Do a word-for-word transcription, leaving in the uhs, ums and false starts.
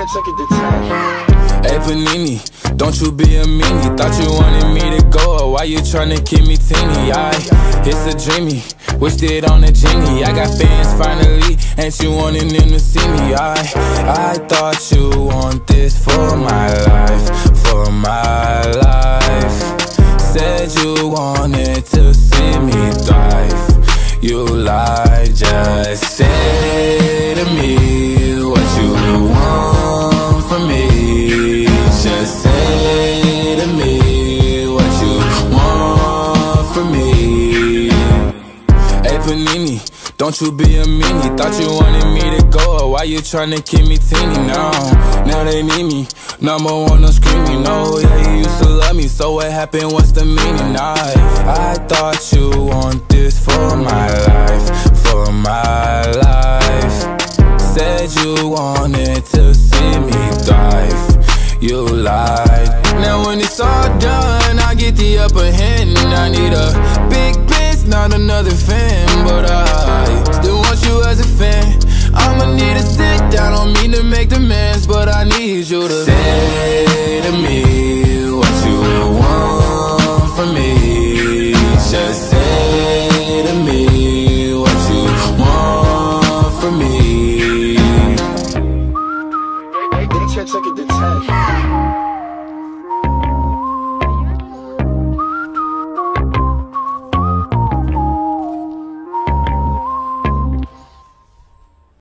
took it to ten. Hey Panini, don't you be a meanie. Thought you wanted me to go, or why you tryna keep me teeny? I, it's a dreamy, wished it on a genie. I got fans finally, ain't you wanting them to see me? I, I thought you want this for my life, for my life. Said you wanted to see me thrive. You lied, just say to me what you want from me. Just say to me what you want from me. Hey Panini, don't you be a meanie. Thought you wanted me to go, or why you tryna keep me teeny? Now, now they need me, number one on screaming. No, yeah, you used to love me, so what happened, what's the meaning? I, I thought you want this for my life, for my life. Said you wanted to see me thrive. You lied. Now when it's all done, I get the upper hand. I need a big bitch, not another fan. But I still want you as a fan. I'ma need to sit down, don't mean to make demands, but I need you to say to me what you want from me. Just say to me what you want from me. They took it